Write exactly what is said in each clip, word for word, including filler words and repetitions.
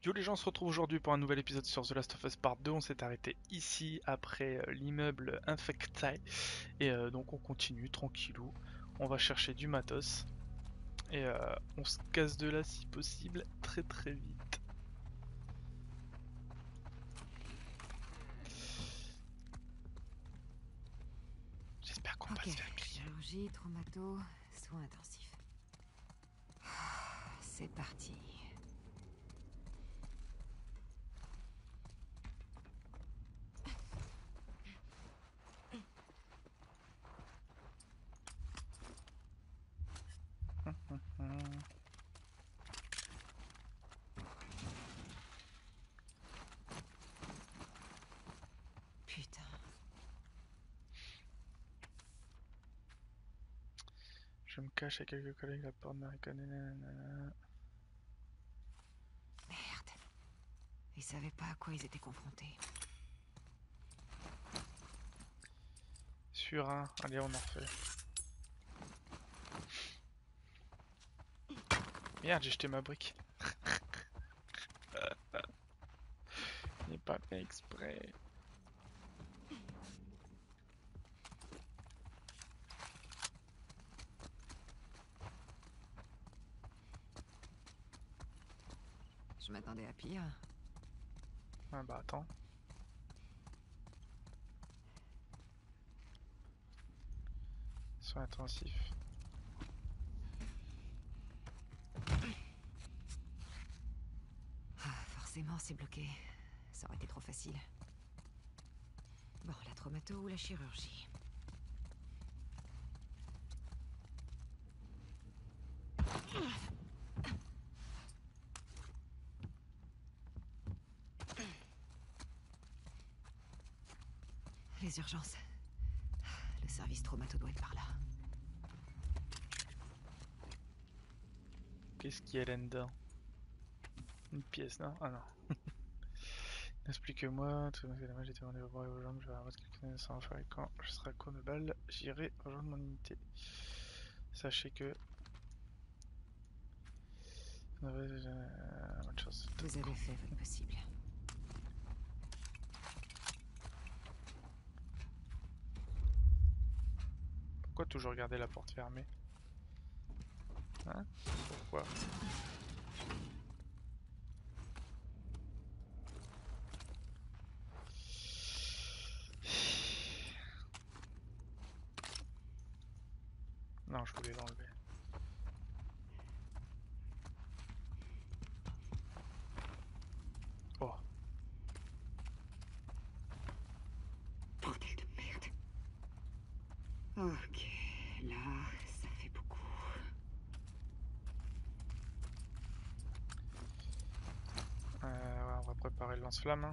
Yo les gens, on se retrouve aujourd'hui pour un nouvel épisode sur The Last of Us Part deux. On s'est arrêté ici après euh, l'immeuble infecté. Et euh, donc on continue tranquillou. On va chercher du matos. Et euh, on se casse de là si possible très très vite. J'espère qu'on va Ok, se faire griller. chirurgie, traumato, soins intensifs. C'est parti. Hmm. Putain. Je me cache à quelques collègues, la porte me reconnaît. Nanana. Merde. Ils savaient pas à quoi ils étaient confrontés. Sur un, allez on en refait. Merde, j'ai jeté ma brique. Il n'est pas fait exprès. Je m'attendais à pire. Ah bah attends. Soins intensifs. Ah, forcément, c'est bloqué. Ça aurait été trop facile. Bon, la traumato ou la chirurgie? Les urgences. Le service traumato doit être par là. Qu'est-ce qu'il y a là-dedans? Une pièce, non? Ah non. Explique-moi, tout le monde j'étais rendez-vous pour aux jambes, je vais avoir quelques sans faire quand je serai à court de balles, j'irai rejoindre mon unité. Sachez que. Euh, bonne chance. Vous avez fait votre possible. Pourquoi toujours garder la porte fermée? Hein? Pourquoi? Non, je voulais l'enlever. Oh. Bordel de merde. Ok, là, ça fait beaucoup. Euh, ouais, on va préparer le lance-flamme. Hein.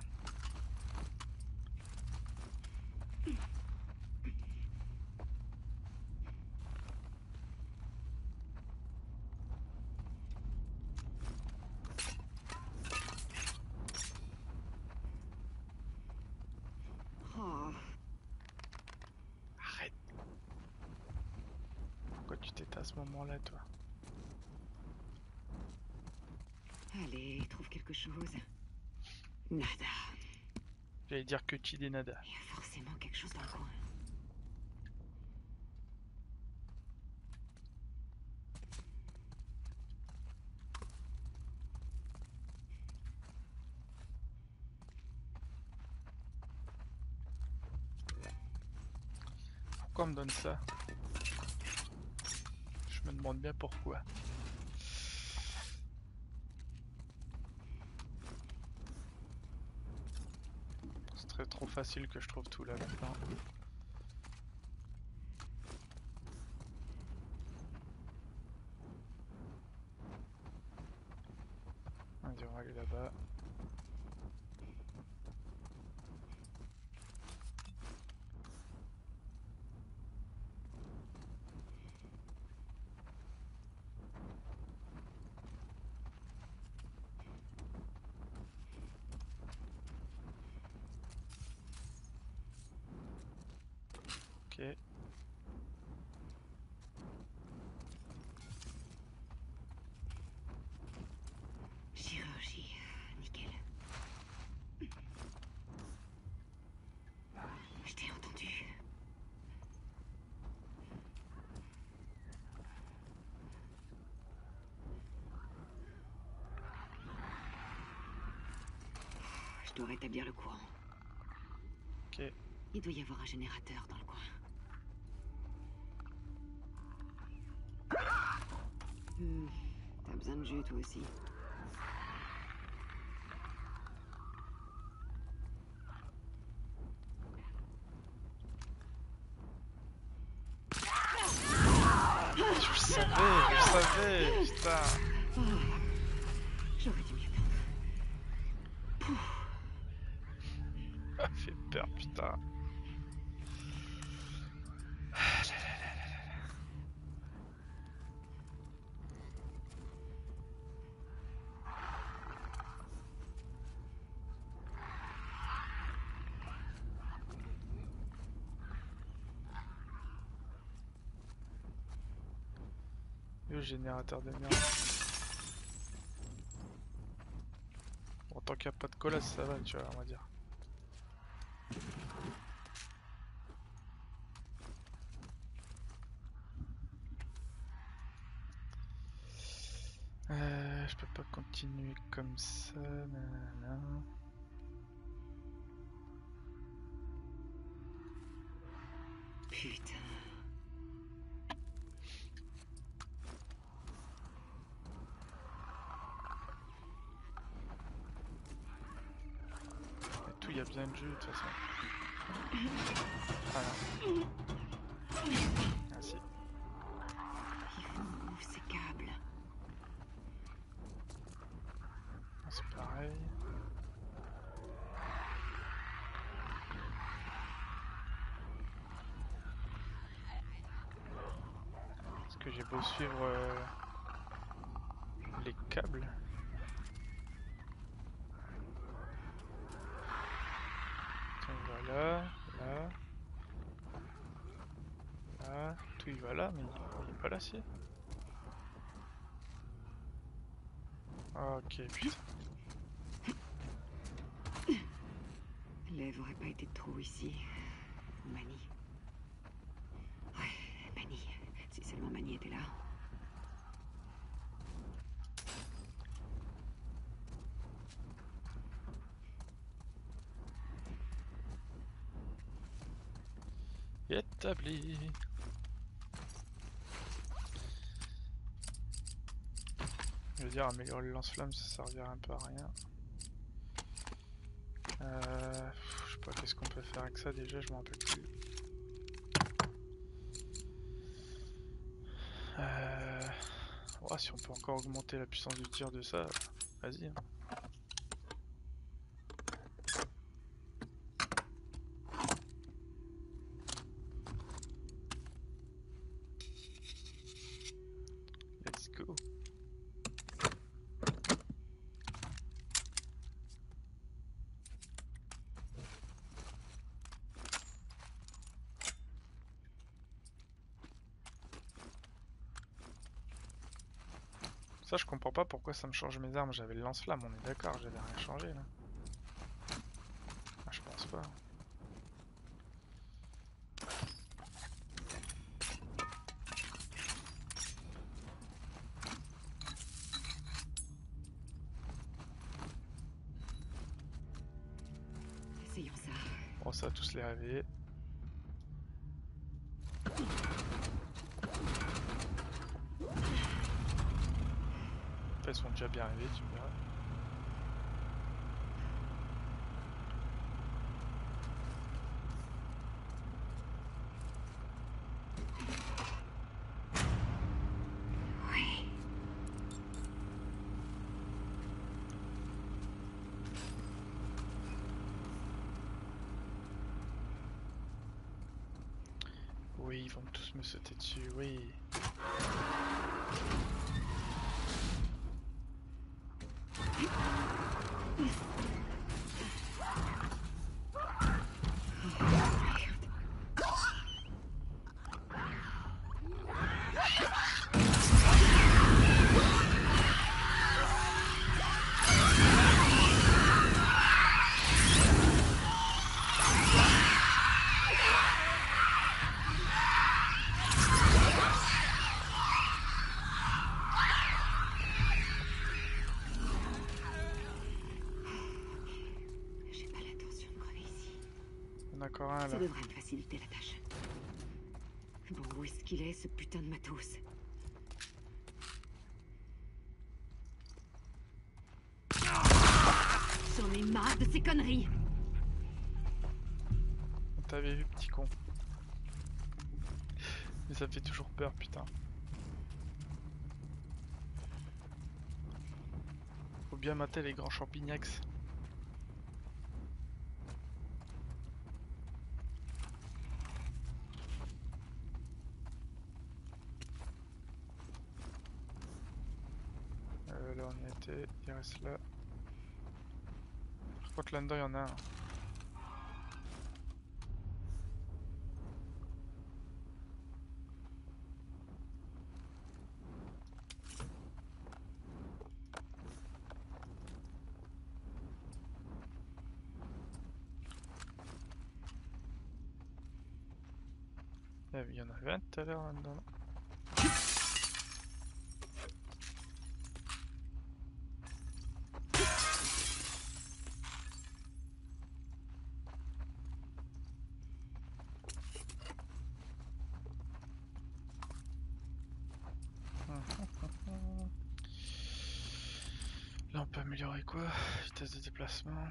Oh, Arrête. Pourquoi tu t'étais à ce moment-là, toi? allez, trouve quelque chose. Nada. J'allais dire que tu des nada. Il y a forcément quelque chose dans le coin. Pourquoi on me donne ça? Je me demande bien pourquoi. C'est très trop facile que je trouve tout là maintenant. Vas-y, on va aller là-bas. Ok. Chirurgie, nickel. Je dois rétablir le courant. Ok. Il doit y avoir un générateur dans le coin. Hmm. T'as besoin de jus, toi aussi. Je savais, je savais, putain. Oh, j'aurais dû m'y attendre. Ça fait peur, putain. Le générateur de merde. Bon, tant qu'il n'y a pas de colasse, ça va, tu vois, on va dire. Euh, je peux pas continuer comme ça, nanana. Putain. Et tout, il y a besoin de jus de toute façon. Voilà. Merci. Il faut où ces câbles? C'est pareil. Est-ce que j'ai beau suivre euh, les câbles? Tiens, voilà, là. Là, tout il va là, mais il est pas là, si. Ok, putain. L'Ève aurait pas été de trop ici. Mani. Ouais, Mani. Si seulement Mani était là. Établi. Je veux dire, améliorer le lance-flamme, ça servirait un peu à rien. Euh, je sais pas, qu'est-ce qu'on peut faire avec ça déjà, je m'en rappelle plus. Euh... Oh, si on peut encore augmenter la puissance du tir de ça, vas-y. Hein. Let's go. Ça, je comprends pas pourquoi ça me change mes armes. J'avais le lance-flamme, on est d'accord, j'avais rien changé là. Ah, je pense pas. Essayons ça. Bon, ça va tous les réveiller. Ils sont déjà bien réveillés, tu me diras. Oui, ils vont tous me sauter dessus, oui. en a encore un Ça là. devrait me faciliter la tâche. Bon, où est-ce qu'il est, ce putain de matos? J'en ai marre de ces conneries. On t'avait vu, petit con. Mais ça fait toujours peur, putain. Faut bien mater les grands champignax. Euh, là on y était, il reste là. Je crois que là-dedans il y en a un. Il y en avait un tout à l'heure là-dedans. Là on peut améliorer quoi? Vitesse de déplacement.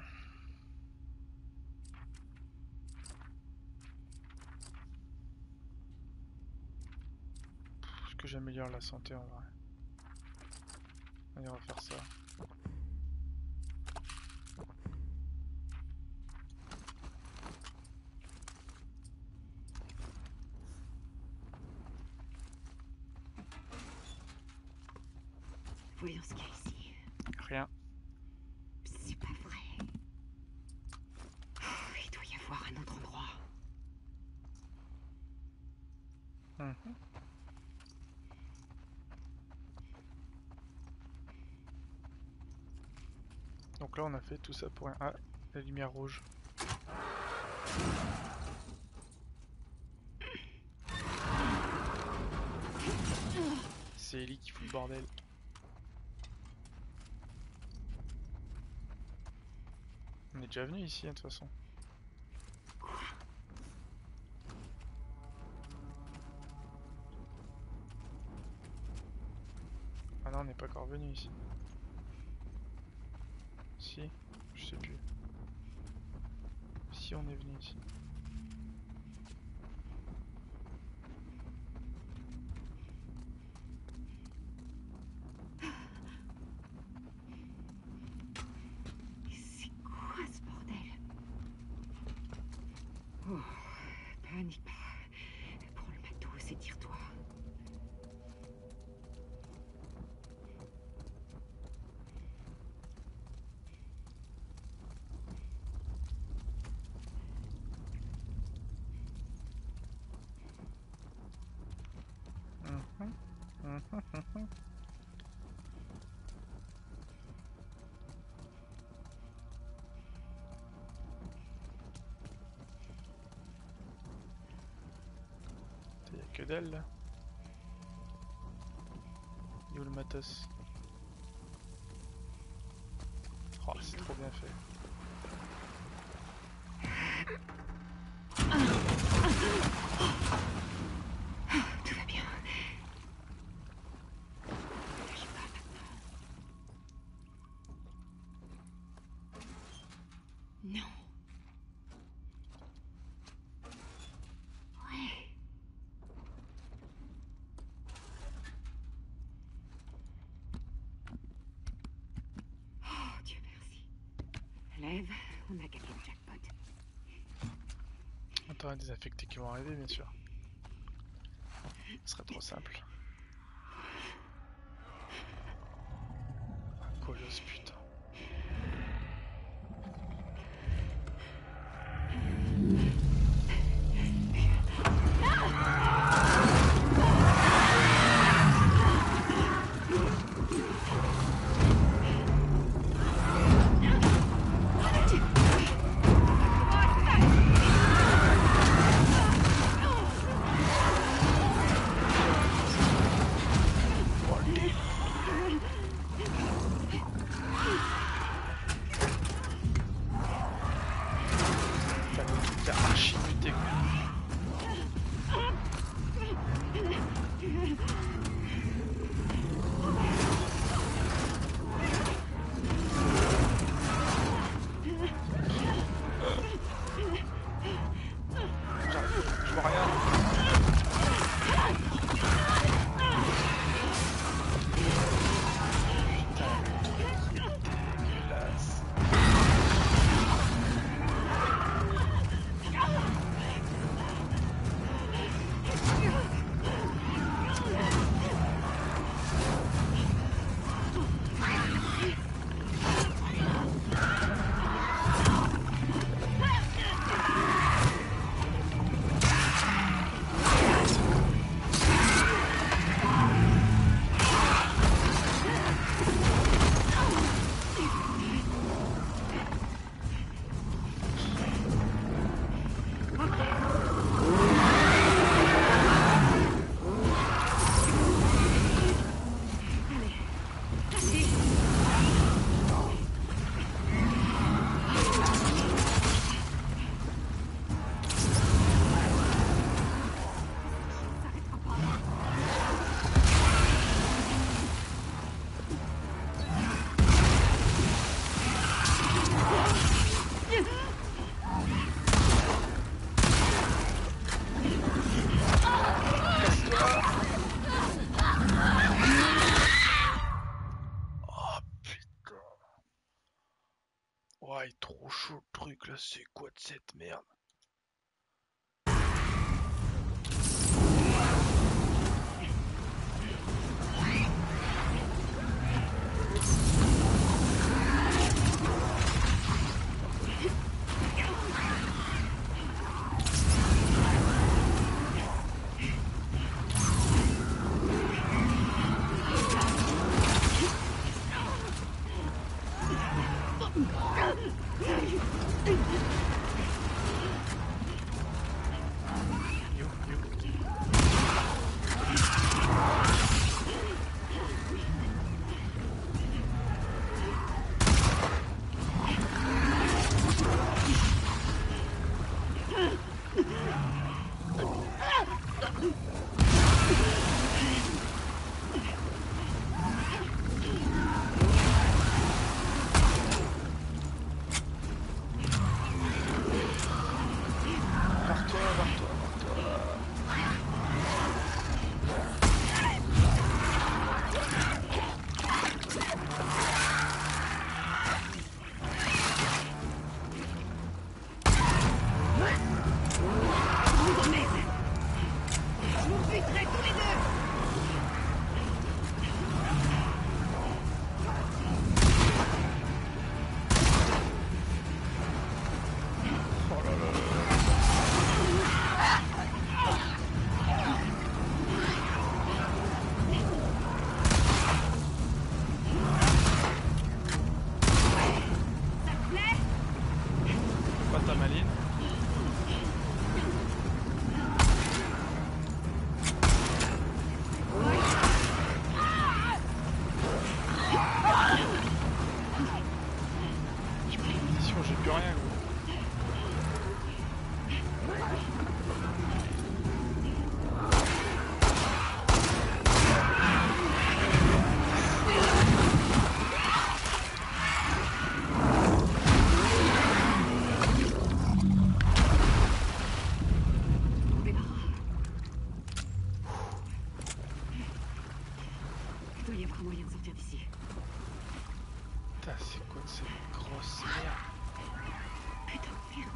Est-ce que j'améliore la santé en vrai? Allez, on va faire ça. Voyons ce qu'il y a ici. Rien. C'est pas vrai. Oh, il doit y avoir un autre endroit. Mmh. Donc là on a fait tout ça pour rien. Ah, la lumière rouge. C'est Ellie qui fout le bordel. On est déjà venu ici, hein, de toute façon. Ah non, on n'est pas encore venu ici. Si, je sais plus. Si, on est venu ici. C'est quoi ce bordel? Oh, panique pas. Prends le matos et tire-toi. Mmh. Mmh. Mmh. Il n'y a que d'elle là. Il est où le matos? Oh, c'est trop bien fait. Tout va bien. Ne lâche pas maintenant. Non. Ouais. Oh, Dieu merci. Lève, on a gagné le jackpot. Attends, il y a des infectés qui vont arriver, bien sûr. Ce serait trop simple. Un colosse, putain. Ouais, il est trop chaud le truc là, c'est quoi de cette merde? Yo, yo. Barre-toi, barre-toi, barre-toi. Oh là là là là. Pas ta maline. J'ai plus de munitions, j'ai plus rien gros. On démarra. Il doit y avoir moyen de sortir d'ici. Putain, c'est quoi de cette grosse merde? Putain de merde.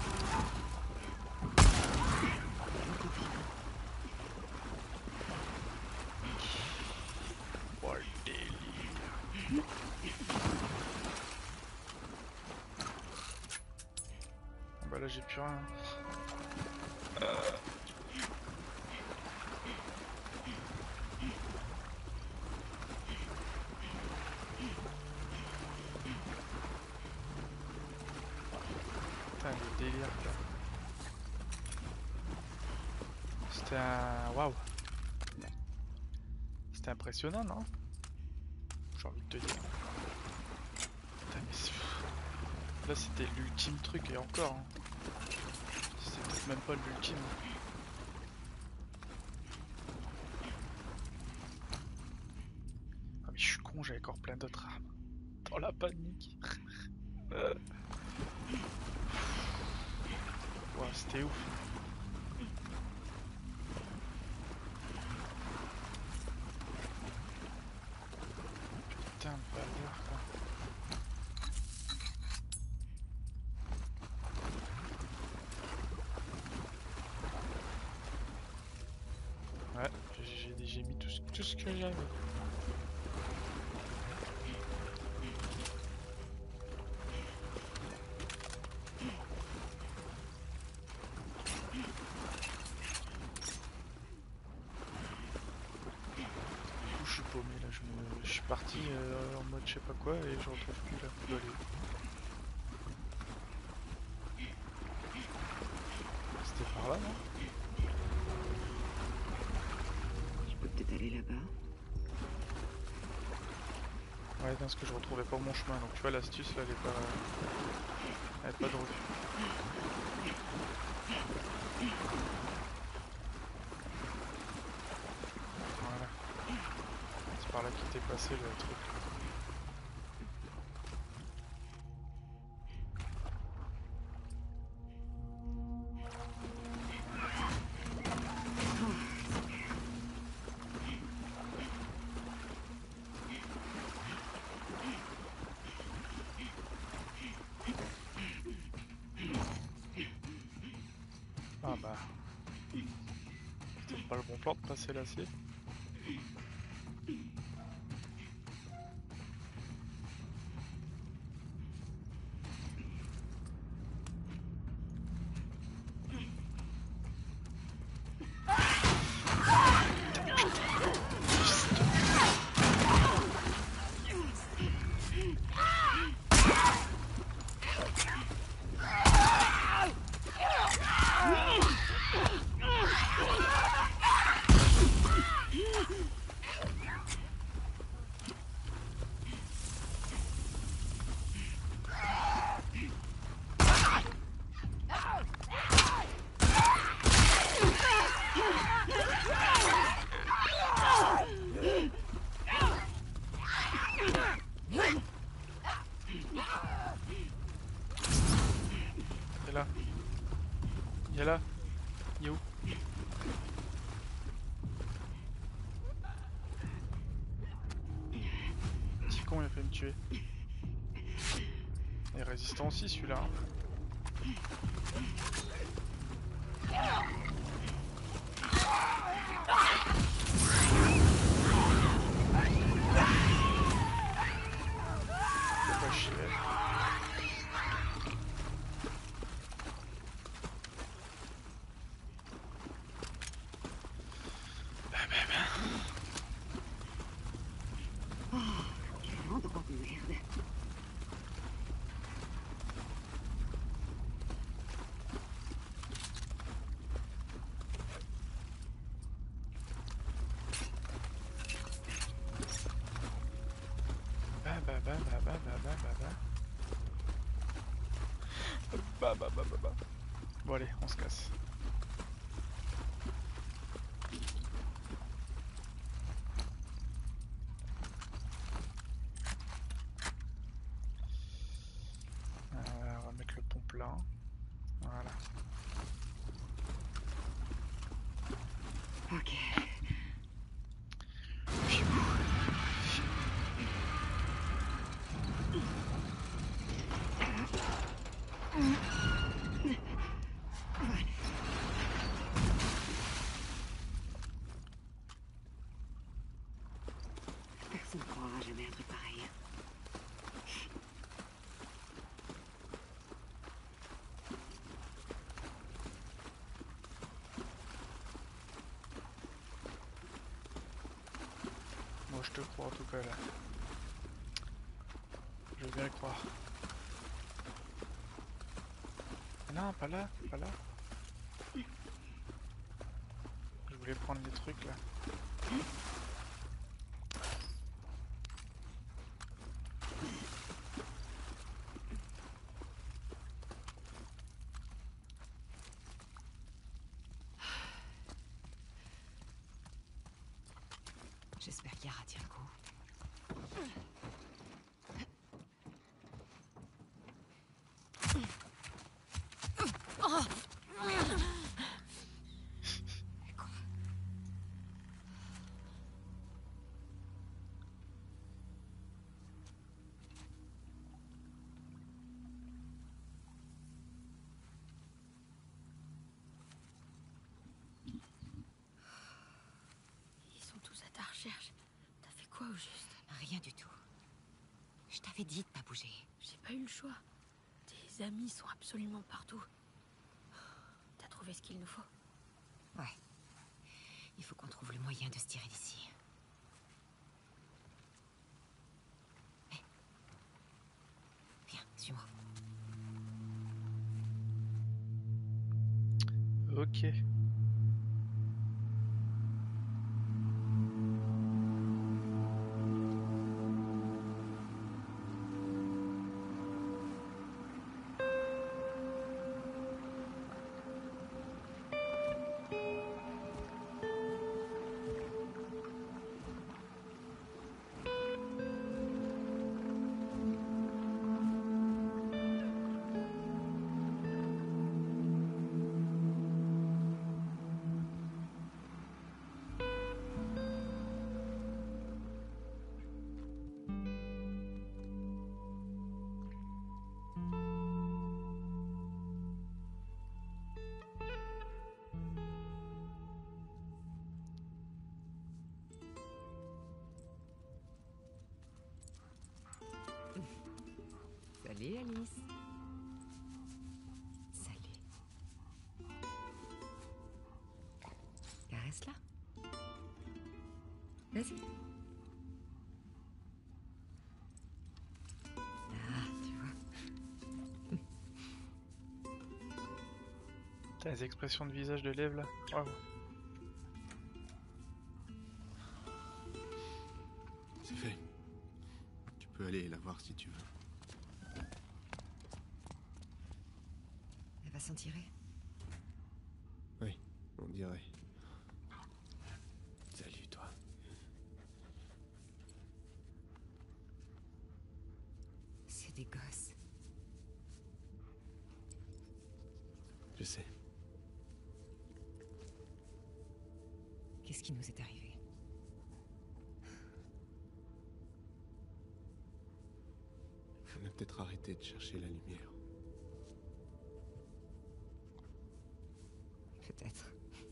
Oh le délire. Ah bah là j'ai plus rien. Euh... Putain le délire quoi. C'était un... Waouh. C'était impressionnant non? J'ai envie de te dire. Putain mais c'est... Là c'était l'ultime truc et encore. Hein. C'était peut-être même pas l'ultime. Ah mais je suis con, j'avais encore plein d'autres armes. Dans la panique. euh... Ouais, c'était ouf. Putain de bâtard quoi. Ouais, j'ai j'ai mis tout ce, tout ce que j'avais. Je suis paumé là, je, me... je suis parti euh, en mode je sais pas quoi et je retrouve plus là. Où aller. C'était par là non? Je peux peut-être aller là-bas. Ouais, non, parce que je retrouvais pas mon chemin, donc tu vois l'astuce là elle est pas... Elle est pas de refus. Voilà. C'est par là qu'il était passé le truc. pas le bon plan de passer l'acier. Là. Il est là. Il est où? Petit con, il a fait me tuer. Il est résistant aussi celui-là. Faut pas chier. Bah bah bah bah bah bah bah bah bah bah bah bah bah. Bon allez, on se casse. Euh, on va mettre le pont plein. Voilà. Ok. Personne ne croira jamais un truc pareil. Moi je te crois en tout cas là. Je veux bien le croire. Non, pas là, pas là. Je voulais prendre les trucs là. J'espère qu'Yara tient le coup. Ils sont tous à ta recherche. T'as fait quoi au juste? Rien du tout. Je t'avais dit de pas bouger. J'ai pas eu le choix. Tes amis sont absolument partout. T'as trouvé ce qu'il nous faut? Ouais. Il faut qu'on trouve le moyen de se tirer d'ici. Hé. Viens, suis-moi. Ok. Salut Alice. Salut. Caresse-la. Vas-y. Ah, tu vois. T'as les expressions de visage de Lev là. Waouh. C'est fait. Tu peux aller la voir si tu veux. Elle va s'en tirer. Oui, on dirait. Salut, toi. C'est des gosses. Je sais. Qu'est-ce qui nous est arrivé? On a peut-être arrêté de chercher la lumière. Peut-être.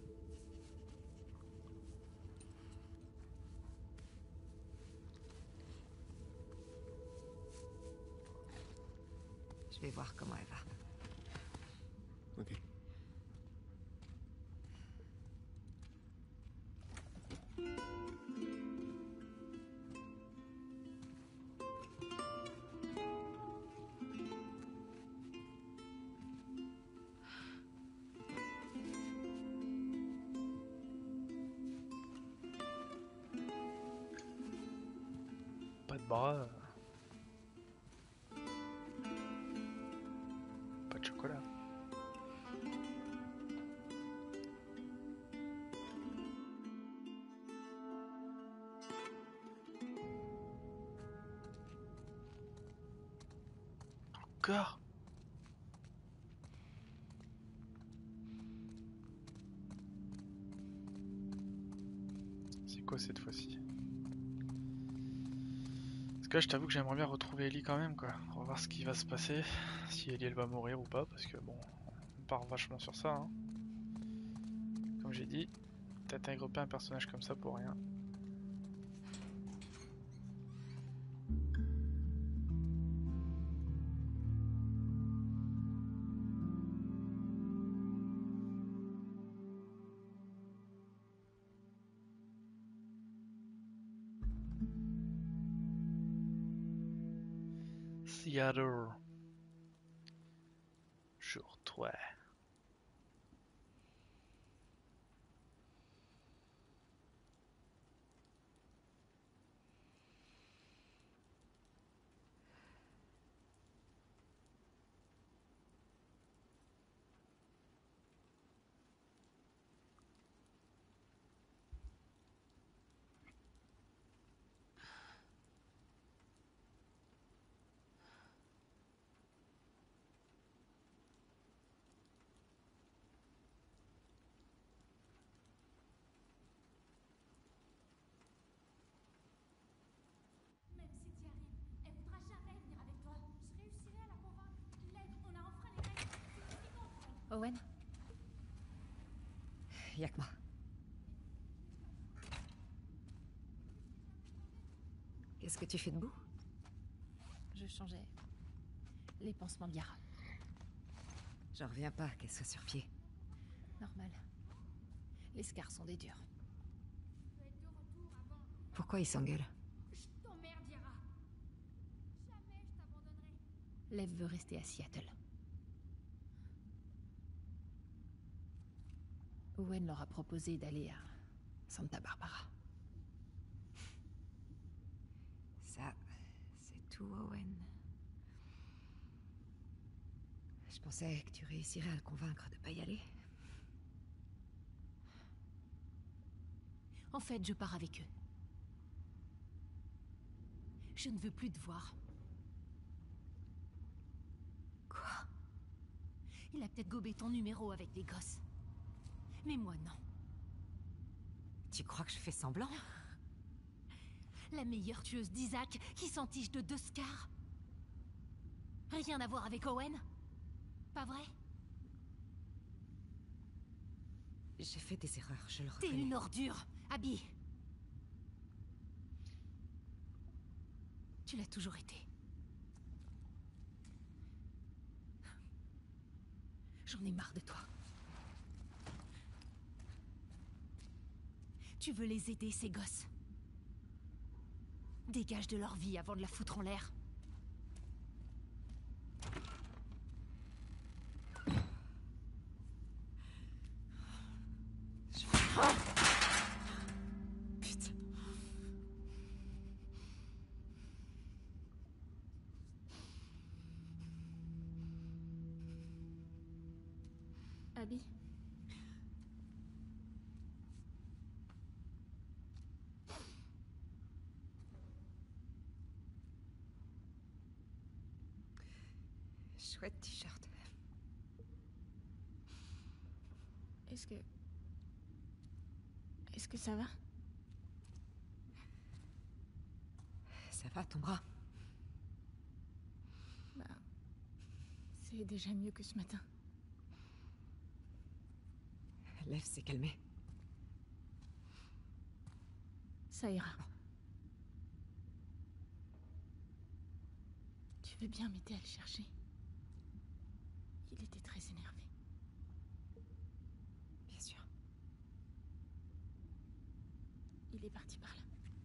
Je vais voir comment elle va. Ok. Pas de bras. euh. Pas de chocolat. Encore? C'est quoi cette fois-ci? Parce que là, je t'avoue que j'aimerais bien retrouver Ellie quand même, quoi. On va voir ce qui va se passer, si Ellie elle va mourir ou pas, parce que bon, on part vachement sur ça, hein. Comme j'ai dit, t'intègres pas un personnage comme ça pour rien. Seattle. Jour trois. Même si t'y arrives, elle voudra jamais venir avec toi. Je réussirai à la convaincre. Lev, on a enfreint les règles. C'est ce qui compte. Owen? Y'a que moi. Qu'est-ce que tu fais debout? Je changeais les pansements de Yara. J'en reviens pas qu'elle soit sur pied. Normal. Les scars sont des durs. Pourquoi ils s'engueulent? Je t'emmerde, Yara. Jamais je t'abandonnerai. Lev veut rester à Seattle. Owen leur a proposé d'aller à Santa Barbara. Ça, c'est tout, Owen. Je pensais que tu réussirais à le convaincre de pas y aller. En fait, je pars avec eux. Je ne veux plus te voir. Quoi? Il a peut-être gobé ton numéro avec des gosses. Mais moi, non. Tu crois que je fais semblant? La meilleure tueuse d'Isaac qui s'entiche de deux scars. Rien à voir avec Owen? Pas vrai? J'ai fait des erreurs, je le T'es reconnais. une ordure, Abby. Tu l'as toujours été. J'en ai marre de toi. Tu veux les aider, ces gosses? Dégage de leur vie avant de la foutre en l'air. Putain. Abby? Chouette t-shirt. Est-ce que... Est-ce que ça va? Ça va, ton bras? Bah... C'est déjà mieux que ce matin. Lev s'est calmé. Ça ira. Tu veux bien m'aider à le chercher? Il était très énervé. Bien sûr. Il est parti par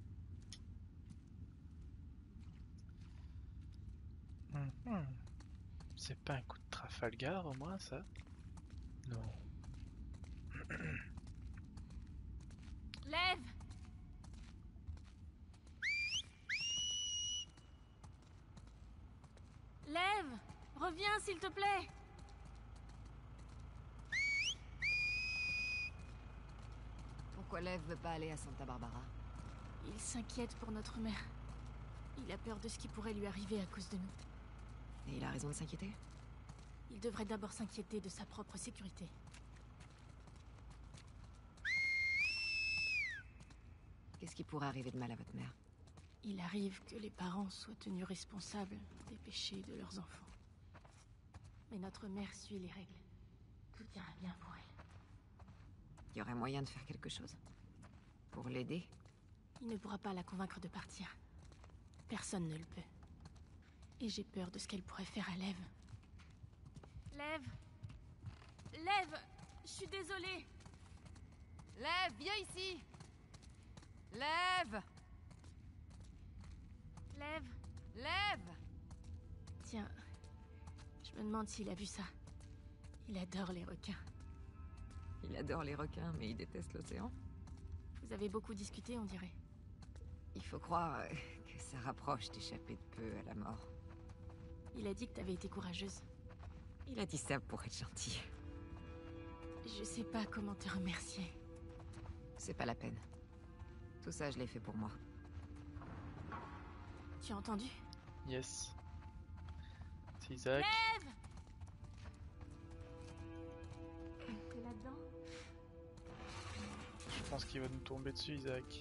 là. Mhm. C'est pas un coup de Trafalgar au moins ça? Non. Lève! Lève! Reviens s'il te plaît! Pourquoi Lev veut pas aller à Santa Barbara? Il s'inquiète pour notre mère. Il a peur de ce qui pourrait lui arriver à cause de nous. Et il a raison de s'inquiéter? Il devrait d'abord s'inquiéter de sa propre sécurité. Qu'est-ce qui pourrait arriver de mal à votre mère? Il arrive que les parents soient tenus responsables des péchés de leurs enfants. Mais notre mère suit les règles. Tout ira bien pour elle. Il y aurait moyen de faire quelque chose? Pour l'aider? Il ne pourra pas la convaincre de partir. Personne ne le peut. Et j'ai peur de ce qu'elle pourrait faire à Lev. Lev! Lev! Je suis désolée! Lev, viens ici! Lev! Lev! Lev! Tiens, je me demande s'il a vu ça. Il adore les requins. Il adore les requins, mais il déteste l'océan. Vous avez beaucoup discuté, on dirait. Il faut croire euh, que ça rapproche d'échapper de peu à la mort. Il a dit que t'avais été courageuse. Il a dit ça pour être gentil. Je sais pas comment te remercier. C'est pas la peine. Tout ça, je l'ai fait pour moi. Tu as entendu? Yes. C'est Isaac. Lève! T'es là-dedans? Je pense qu'il va nous tomber dessus, Isaac.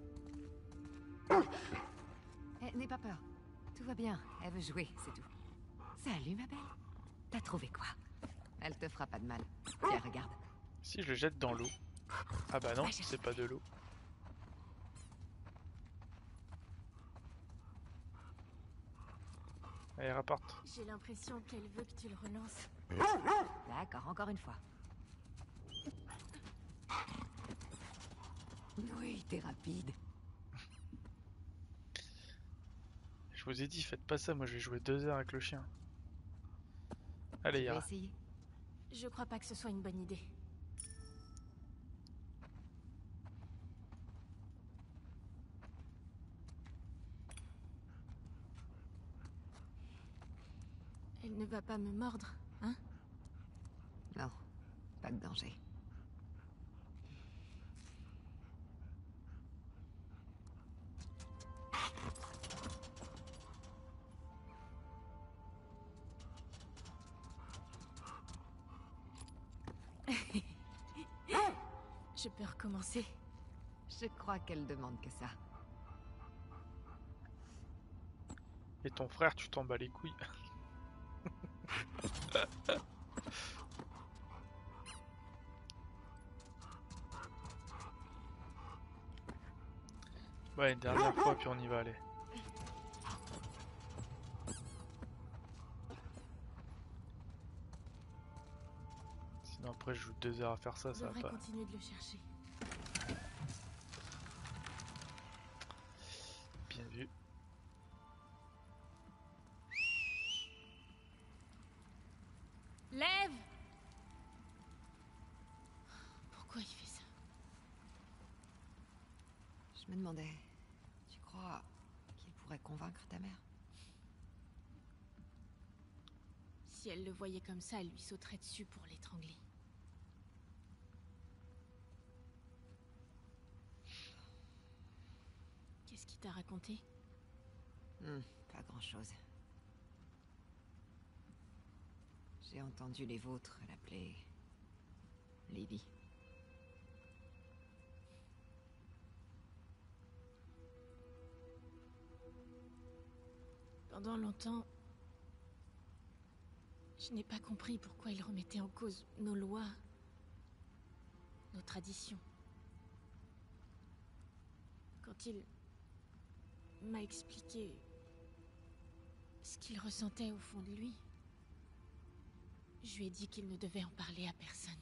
Eh, n'aie pas peur. Tout va bien. Elle veut jouer, c'est tout. Salut, ma belle. T'as trouvé quoi? Elle te fera pas de mal. Tiens, regarde. Si je le jette dans l'eau. Ah bah non, c'est pas de l'eau. Allez, rapporte. J'ai l'impression qu'elle veut que tu le relances. D'accord, encore une fois. Oui, t'es rapide. Je vous ai dit, faites pas ça, moi je vais jouer deux heures avec le chien. Allez, Tu vas Yara. essayer? Je crois pas que ce soit une bonne idée. Elle ne va pas me mordre, hein? Non, pas de danger. Je peux recommencer. Je crois qu'elle demande que ça. Et ton frère, tu t'en bats les couilles. Ouais, une dernière fois, puis on y va aller. Mais après, je joue deux heures à faire ça, On ça va devrait pas. continuer de le chercher. Bien vu. Lève! Pourquoi il fait ça? Je me demandais, tu crois qu'il pourrait convaincre ta mère? Si elle le voyait comme ça, elle lui sauterait dessus pour l'étrangler. Qu'est-ce qu'il t'a raconté? Hmm, pas grand-chose. J'ai entendu les vôtres l'appeler... Lady. Pendant longtemps, je n'ai pas compris pourquoi il remettait en cause nos lois, nos traditions. Quand il m'a expliqué ce qu'il ressentait au fond de lui, je lui ai dit qu'il ne devait en parler à personne.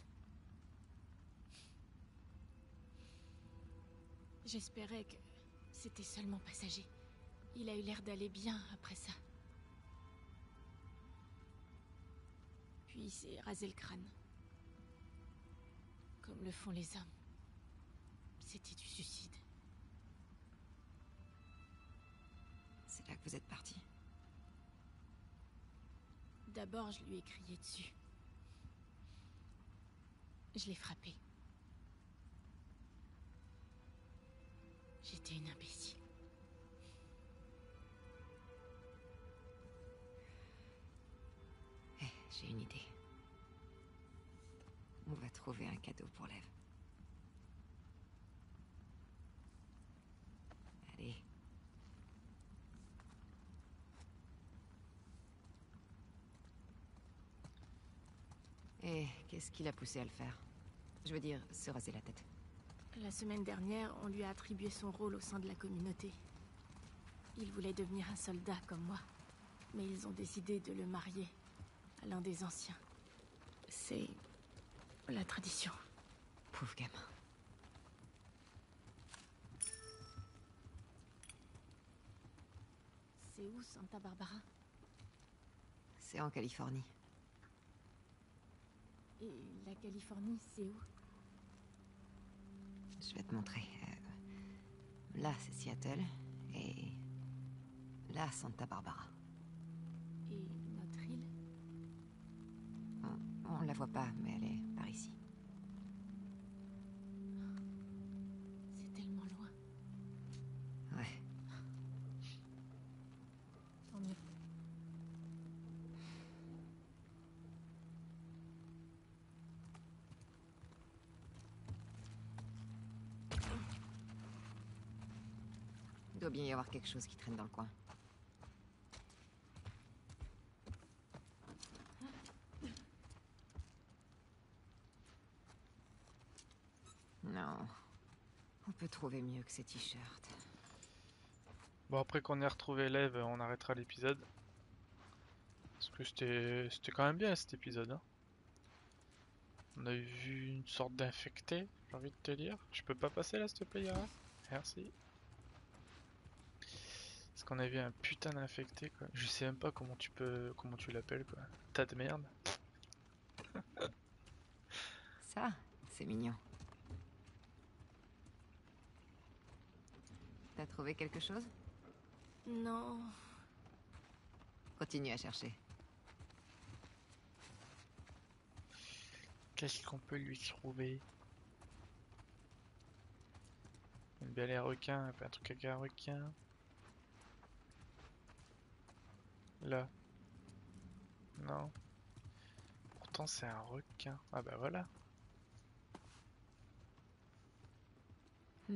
J'espérais que c'était seulement passager. Il a eu l'air d'aller bien après ça. Puis il s'est rasé le crâne. Comme le font les hommes. C'était du suicide. C'est là que vous êtes partis. D'abord, je lui ai crié dessus. Je l'ai frappé. J'étais une imbécile. Eh, j'ai une idée. On va trouver un cadeau pour Lev. Allez. Et qu'est-ce qui l'a poussé à le faire? Je veux dire, se raser la tête. La semaine dernière, on lui a attribué son rôle au sein de la communauté. Il voulait devenir un soldat comme moi. Mais ils ont décidé de le marier à l'un des anciens. C'est la tradition. Pauvre gamin. C'est où, Santa Barbara? C'est en Californie. Et la Californie, c'est où? Je vais te montrer. Euh, là, c'est Seattle. Et... là, Santa Barbara. Et notre île? On, on la voit pas, mais elle est par ici. C'est tellement loin. Ouais. Tant mieux. Il doit bien y avoir quelque chose qui traîne dans le coin. Non. On peut trouver mieux que ces t-shirts. Bon, après qu'on ait retrouvé Lev, on arrêtera l'épisode. Parce que c'était c'était quand même bien cet épisode. Hein. On a vu une sorte d'infecté, j'ai envie de te dire. Je peux pas passer là, s'il te plaît, Yara? Merci. Parce qu'on a vu un putain d'infecté, quoi. Je sais même pas comment tu peux, comment tu l'appelles, quoi. Tas de merde. Ça, c'est mignon. T'as trouvé quelque chose? Non. Continue à chercher. Qu'est-ce qu'on peut lui trouver? Il aime bien les requins, un truc avec un requin. Là. Non. Pourtant c'est un requin. Ah bah voilà. Hmm.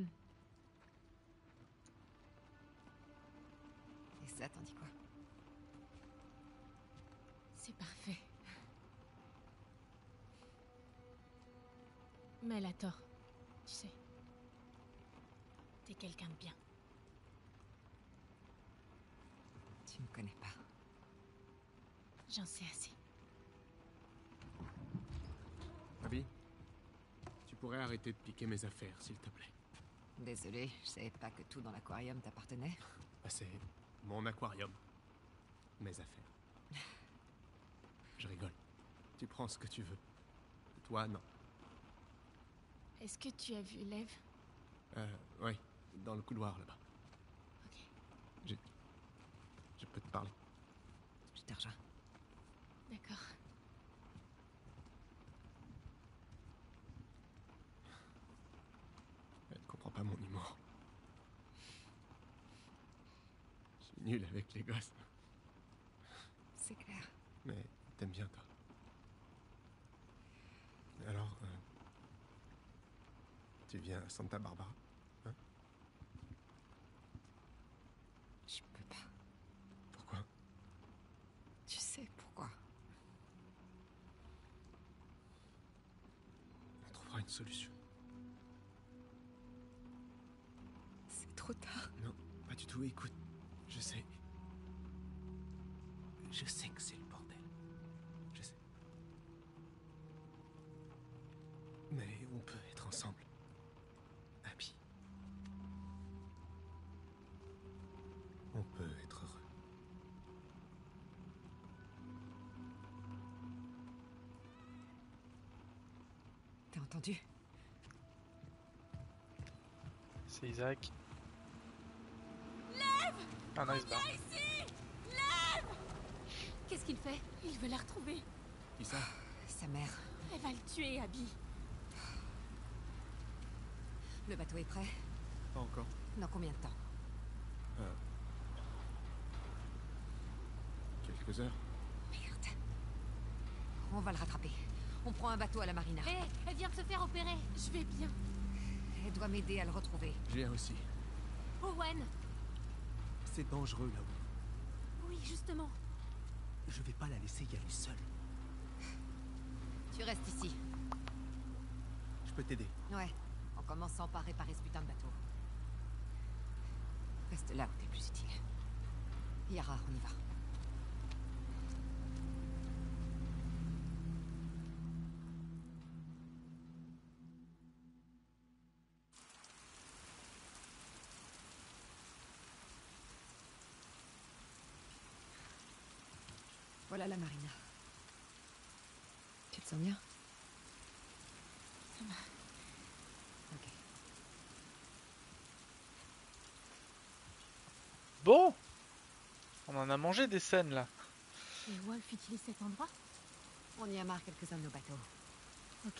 Et ça, t'en dis quoi? C'est parfait. Mais elle a tort. Tu sais. T'es quelqu'un de bien. Tu me connais pas. J'en sais assez. Tu pourrais arrêter de piquer mes affaires, s'il te plaît. Désolé, je savais pas que tout dans l'aquarium t'appartenait. Bah, c'est mon aquarium. Mes affaires. Je rigole. Tu prends ce que tu veux. Toi, non. Est-ce que tu as vu Lev? Euh, oui, dans le couloir là-bas. Ok. Je... Je peux te parler. Je te rejoins. D'accord. Elle ne comprend pas mon humour. Je suis nul avec les gosses. C'est clair. Mais t'aimes bien, toi. Alors, euh, tu viens à Santa Barbara, hein? Je peux pas. Pourquoi? Tu sais pourquoi? On trouvera une solution. C'est trop tard. Non, pas du tout. Écoute, je sais. Je sais que c'est le bordel. Je sais. Mais on peut être ensemble. Abby. On peut être heureux. T'as entendu? C'est Isaac. Ah non, il se barre. Qu'est-ce qu'il fait? Il veut la retrouver. Qui ça? Sa mère. Elle va le tuer, Abby. Le bateau est prêt? Pas encore. Dans combien de temps? Euh... Quelques heures. Merde. On va le rattraper. On prend un bateau à la marina. Hé, elle vient de se faire opérer. Je vais bien. Elle doit m'aider à le retrouver. Je viens aussi. Owen. C'est dangereux là-haut. Oui, justement. Je vais pas la laisser y aller seule. Tu restes ici. Je peux t'aider. Ouais. En commençant par réparer ce putain de bateau. Reste là où t'es plus utile. Yara, on y va. Voilà la marina. Tu te sens bien? Ça va. Ok. Bon, on en a mangé des scènes là. Et Wolf utilise cet endroit? On y amarre quelques-uns de nos bateaux. Ok.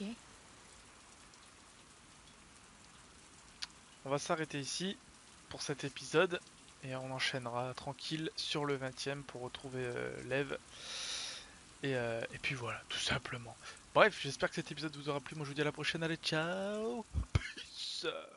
On va s'arrêter ici pour cet épisode et on enchaînera tranquille sur le vingtième pour retrouver euh, Lev. Et, euh, et puis voilà, tout simplement. Bref, j'espère que cet épisode vous aura plu. Moi je vous dis à la prochaine. Allez, ciao. Peace.